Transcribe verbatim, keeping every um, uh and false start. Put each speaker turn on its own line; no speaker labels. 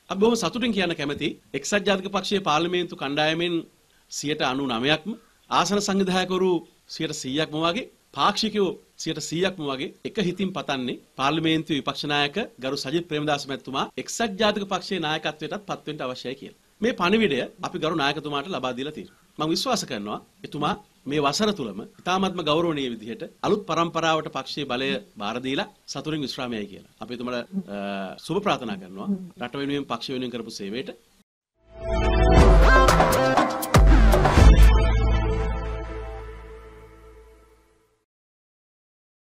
අපි බොහොම සතුටින් කියන්න කැමති එක්සත් ජාතික පක්ෂයේ පාර්ලිමේන්තු කණ්ඩායමෙන් සියයට අනූනවයක්ම ආසන සංවිධායකවරු සියයට සීයක්ම වගේ පාක්ෂිකයෝ සියයට සීයක්ම වගේ එක හිතින් පතන්නේ පාර්ලිමේන්තුවේ විපක්ෂ නායක ගරු සජිත් ප්‍රේමදාස මැතිතුමා එක්සත් ජාතික පක්ෂයේ නායකත්වයටත් පත් වෙන්න අවශ්‍යයි කියලා. මේ පණිවිඩය අපි ගරු නායකතුමාට ලබා දීලා තියෙනවා. මම විශ්වාස කරනවා එතුමා මේ වසර තුලම ඉතාමත්ම ගෞරවනීය විදිහට අලුත් පරම්පරාවට පක්ෂයේ බලය බාර දීලා සතුටින් විශ්‍රාමයයි කියලා. අපි එතුමාට සුබ ප්‍රාර්ථනා කරනවා රට වෙනුවෙන් පක්ෂ වෙනුවෙන් කරපු සේවයට